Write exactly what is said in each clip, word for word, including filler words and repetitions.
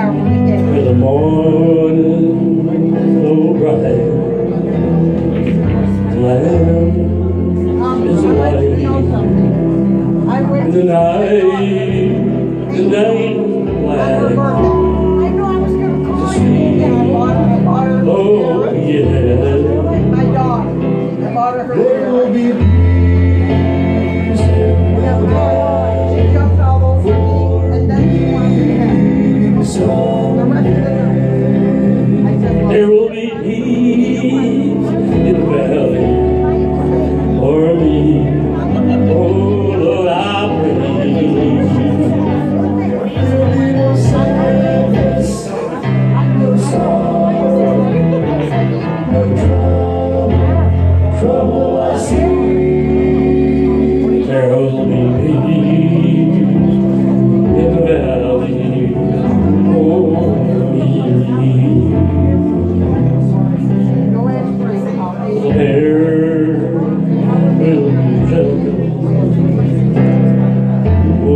Where the morning so bright, land is light, the night, the night black. Oh yeah, my dog. I bought her her hair. She jumped all over me, and then she wanted to have the rest of the night. I said, well, there will be peace in the valley for me. Oh Lord, I pray. Trouble I see. There will be peace in the valley for me. There will be shelter. Oh,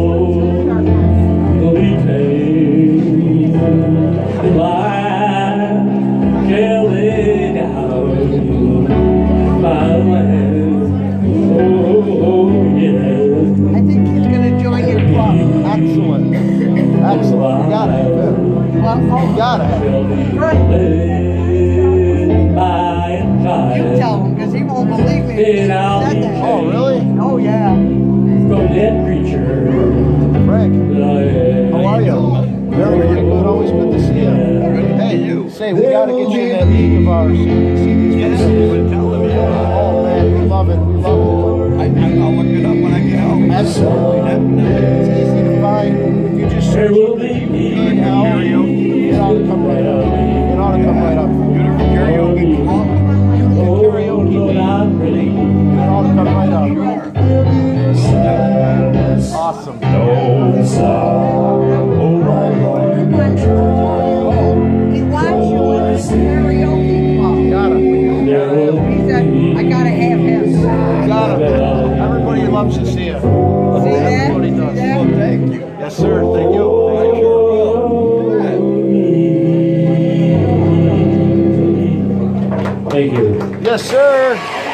will be pain. And life shall lay down my land. Oh, oh, yeah. I think he's going to join your club. Excellent. Excellent. You gotta have him. Well, You gotta have him. good. By and by. You tell him, because he won't believe me. He And said I'll be that. Oh, really? Oh, yeah. from that creature Frank, that I am. how are you? Very, very good. Always good to see you. Hey, you. Say, we gotta get you in that league of ours so you can see these videos. Oh, man, we love it. We love it. I, I'll look it up when I get home. Absolutely. It's easy to find. If you just There search will be Good Health, it ought to come right up. It ought to come right up. Karaoke club. Oh, Karaoke Lord, league. I pray. It ought to come right up. Awesome. No sorrow, my Lord. He wants you in the karaoke club. Got him. There will He said, I got to have him. Got him. Everybody loves to see you. See that? Everybody See does. that? Thank you. Yes, sir. Thank you. I sure will. Thank you. Yes, sir.